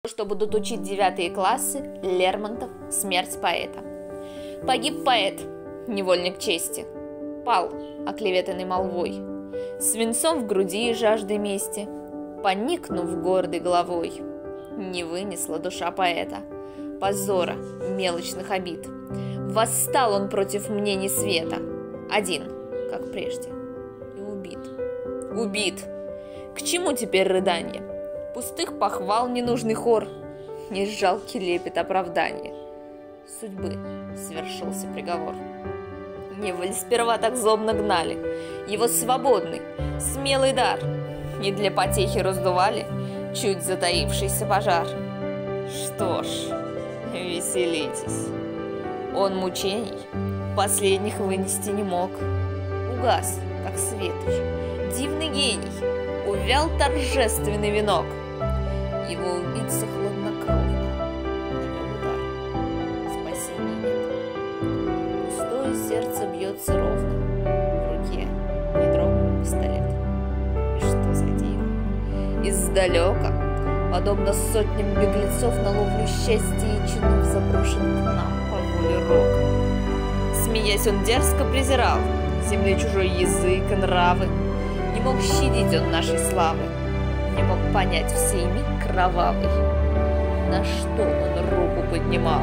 что будут учить 9 классы Лермонтов «Смерть поэта». Погиб поэт, невольник чести, пал, оклеветанный молвой, свинцом в груди и жаждой мести, поникнув гордой головой. Не вынесла душа поэта позора, мелочных обид. Восстал он против мнений света, один, как прежде, и убит. Убит! К чему теперь рыдание? Пустых похвал ненужный хор, не жалкий лепет оправдания. Судьбы свершился приговор. Неволь сперва так злобно гнали его свободный, смелый дар, не для потехи раздували чуть затаившийся пожар. Что ж, веселитесь. Он мучений последних вынести не мог. Угас, как светоч, дивный гений, увял торжественный венок. Его убийца хладнокровно навел удар. Спасения нет. Пустое сердце бьется ровно. В руке не дрогнул пистолет. И что за диво? Издалека, подобно сотням беглецов на ловлю счастья и чинов, заброшен к нам по воле рока. Смеясь, он дерзко презирал земли чужой язык и нравы. Не мог щадить он нашей славы, не мог понять в сей миг кровавый, на что он руку поднимал.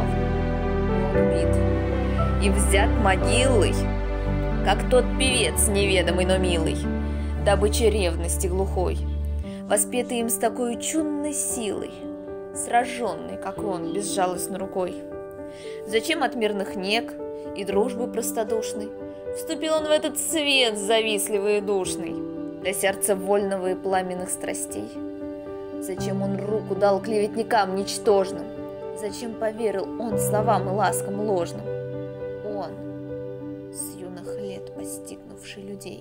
Он убит и взят могилой, как тот певец неведомый, но милый, добыча ревности глухой, воспетый им с такой чудной силой, сраженный, как он, безжалостной рукой. Зачем от мирных нег и дружбы простодушной вступил он в этот свет завистливый и душный, для сердца вольного и пламенных страстей? Зачем он руку дал клеветникам ничтожным? Зачем поверил он словам и ласкам ложным? Он, с юных лет постигнувший людей.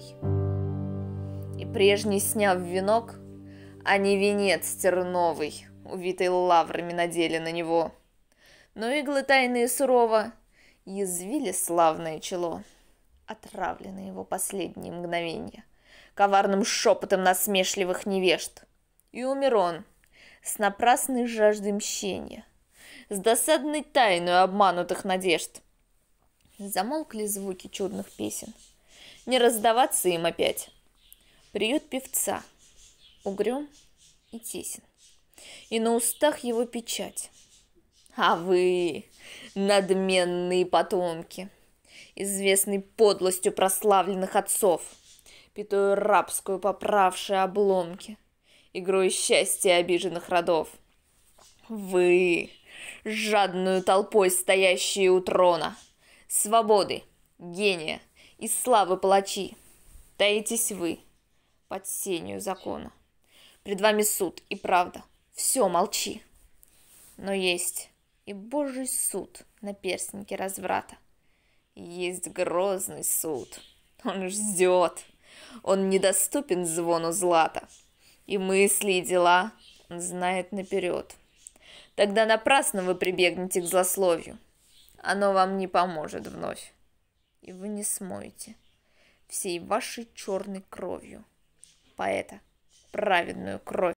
И прежний, сняв венок, а не венец терновый, увитый лаврами, надели на него. Но иглы тайные сурово язвили славное чело, отравлены его последние мгновенья коварным шепотом насмешливых невежд. И умер он с напрасной жаждой мщения, с досадной тайной обманутых надежд. Замолкли звуки чудных песен, не раздаваться им опять. Приют певца угрюм и тесен, и на устах его печать. А вы, надменные потомки, известной подлостью прославленных отцов, пятую рабскую поправшие обломки, игрой счастья обиженных родов. Вы, жадную толпой стоящие у трона, свободы, гения и славы палачи, таитесь вы под сенью закона. Пред вами суд и правда, все молчи. Но есть и Божий суд на перстнике разврата. Есть грозный суд, он ждет, он недоступен звону злата, и мысли и дела он знает наперед. Тогда напрасно вы прибегнете к злословию, оно вам не поможет вновь, и вы не смоете всей вашей черной кровью поэта праведную кровь.